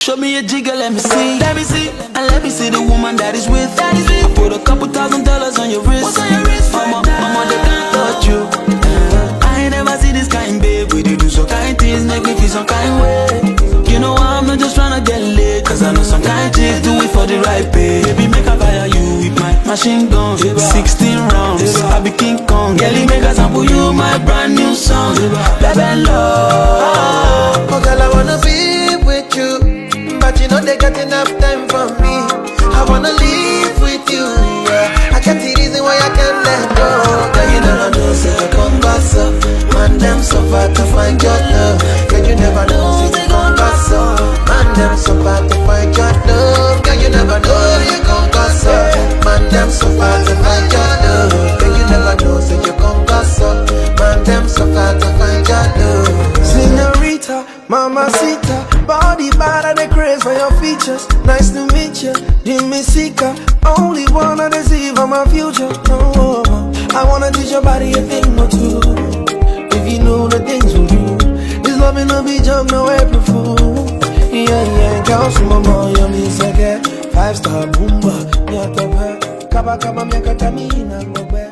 Show me a jigger, let me see. Let me see. And let me see the woman that is with. I put a couple $1,000 on your wrist. What's on your wrist? Mama, they can't touch you. I ain't never see this kind, babe. We do so kind things, make me feel some kind way. You know I'm not just tryna get laid, cause I know some kind chicks do it for the right pay. Baby, make a fire you with my machine gun. 16 rounds, I be King Kong. Girl, make a sample you my brand new song. Baby, love. Oh girl, I wanna be with you, but you know they got enough time for me. I wanna live with you, yeah. I can't see reason why I can't let go. Girl, you never know, say you come back so. Man, them so far to find your love. Girl, you never know, say you come back so. Man, them so far to find your love. Girl, you never know, you come back so. Man, them so far to find your love. Girl, you never know, say you come back so. Man, them so far to find your love. Señorita, mamacita, body bad and they craze for your features. Nice to meet you, Jimmy Sika. Only wanna deceive on my future. Oh, I wanna teach your body a thing or two. If you know the things we do, this love in a be jump, no April Fool. Yeah, girl, some more yummy second. 5-star boomba, nyata ba, kaba kaba miaka tamina ngobe.